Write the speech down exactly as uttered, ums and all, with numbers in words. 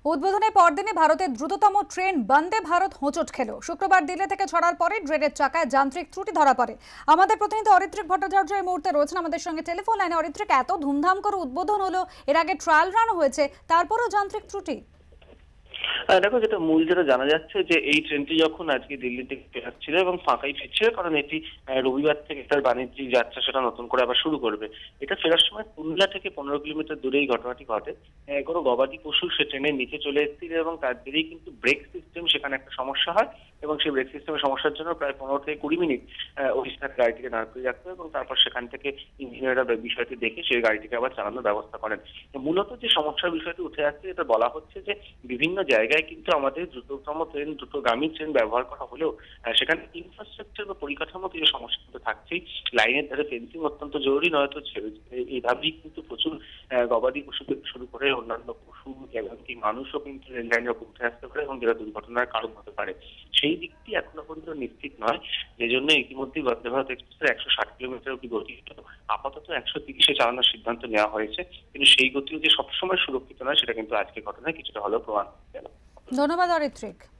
উদ্বোধনের পরদিনে ভারতের দ্রুততম ট্রেন বন্দে ভারত হোঁচট খেল। শুক্রবার দিল্লি থেকে ছাড়ার পরে ট্রেনের চাকায় যান্ত্রিক ত্রুটি ধরা পড়ে। আমাদের প্রতিনিধি অরিত্রিক ভট্টাচার্য এই মুহূর্তে রয়েছেন আমাদের সঙ্গে টেলিফোন লাইনে। অরিত্রিক, এত ধুমধাম করে উদ্বোধন হলো, এর আগে ট্রায়াল রান হয়েছে, তারপরও যান্ত্রিক ত্রুটি। দেখো, যেটা মূল যেটা জানা যাচ্ছে যে এই ট্রেনটি যখন আজকে দিল্লি থেকে ফেরাচ্ছিল এবং ফাঁকাই ফিরছিল, কারণ এটি রবিবার থেকে তার বাণিজ্যিক যাত্রা সেটা নতুন করে আবার শুরু করবে। এটা ফেরার সময় কুমিল্লা থেকে পনেরো কিলোমিটার দূরে এই ঘটনাটি ঘটে। কোনো গবাদি পশু সে ট্রেনের নিচে চলে এসেছিল এবং তার দিকেই কিন্তু ব্রেক সিস্টেম সেখানে একটা সমস্যা হয় এবং সেই ব্রেক সিস্টেমের সমস্যার জন্য প্রায় পনেরো থেকে কুড়ি মিনিট ওই স্থানে গাড়িটিকে দাঁড় করে রাখতে হয় এবং তারপর সেখান থেকে ইঞ্জিনিয়াররা বিষয়টি দেখে সেই গাড়িটিকে আবার চালানোর ব্যবস্থা করেন। মূলত যে সমস্যার বিষয়টি উঠে আসছে, এটা বলা হচ্ছে যে বিভিন্ন জায়গায় কিন্তু আমাদের দ্রুততম ট্রেন দ্রুতগামী ট্রেন ব্যবহার করা হলেও সেখানে ইনফ্রাস্ট্রাকচার বা পরিকাঠামো কিছু সমস্যা কিন্তু থাকছেই। লাইনের ধারে ফেন্সিং অত্যন্ত জরুরি, নয়তো এইভাবেই কিন্তু প্রচুর গবাদি পশু থেকে শুরু করে অন্যান্য পশু এমনকি মানুষও কিন্তু রেল লাইনের উপর উঠে আসতে পারে এবং যেটা দুর্ঘটনার কারণ হতে পারে। সেই দিকটি এখনো পর্যন্ত নিশ্চিত নয়, যে জন্য ইতিমধ্যেই বন্দে ভারত এক্সপ্রেসের একশো ষাট কিলোমিটার অব্দি গতি আপাতত একশো তিরিশে চালানোর সিদ্ধান্ত নেওয়া হয়েছে, কিন্তু সেই গতিও যে সবসময় সুরক্ষিত নয় সেটা কিন্তু আজকের ঘটনায় কিছুটা হলেও প্রমাণ হয়ে গেল। ধন্যবাদ অরিত্রিক।